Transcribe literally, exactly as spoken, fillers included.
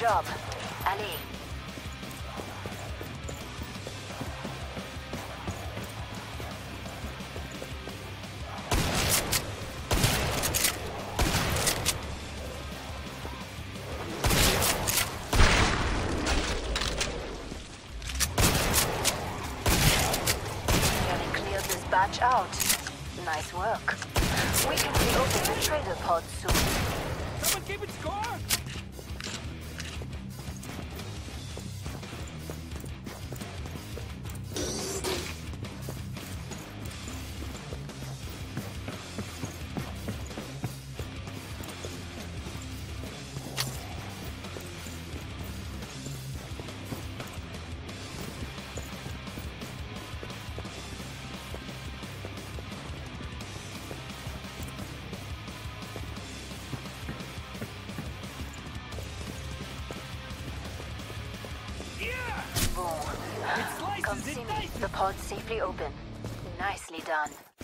job. Allez. Nearly cleared this batch out. Nice work. We can reopen the trader pod soon. Someone keeping score? Boom. Come see me. The pod's safely open. Nicely done.